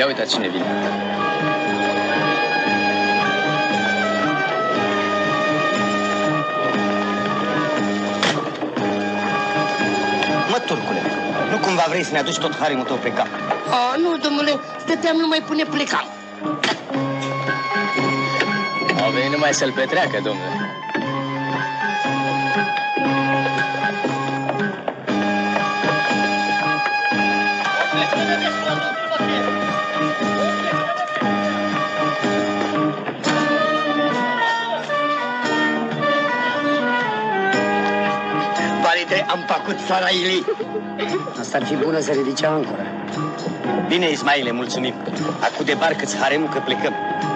uitați cine vine. Mă, turcule, nu cumva vrei să ne aduci tot haremul tău pe cap? Nu, domnule, stăteam numai până plecam. Au venit numai să-l petreacă, domnule. Valide, am făcut Saraili. Asta ar fi bună să ridice ancora. Bine, Ismaile, mulțumim. Acu de barcă-ți haremul că plecăm.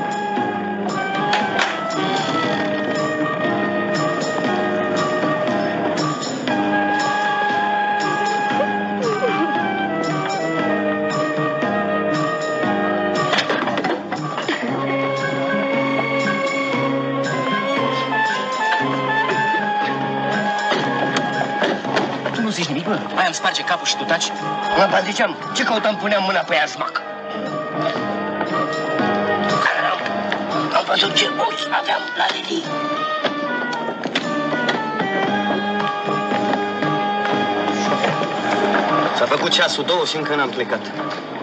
Zici nimic, mă? Mai îmi sparge capul și tu taci? Mă, ziceam, ce căutam, puneam mâna pe ea șmac. Am văzut ce ochi aveam la Lili. S-a făcut ceasul 2 și încă n-am plecat.